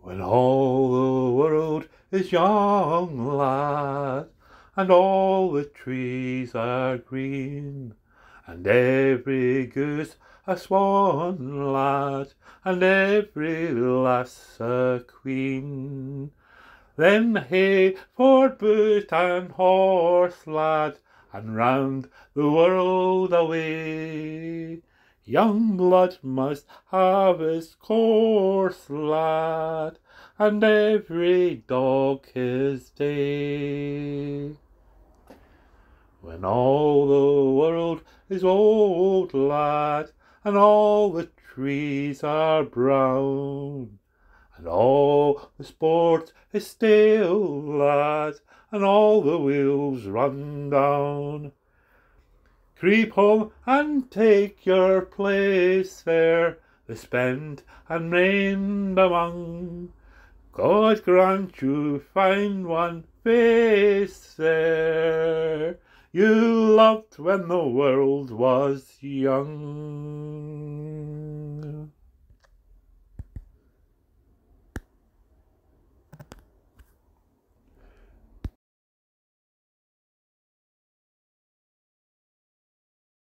When all the world is young, lad, and all the trees are green, and every goose a swan, lad, and every lass a queen, then hey for boot and horse, lad, and round the world away. Young blood must have his course, lad, and every dog his day. When all the world is old, lad, and all the trees are brown, and all the sport is stale, lad, and all the wheels run down, creep home and take your place there, the spent and maimed among. God grant you find one face there you loved when the world was young.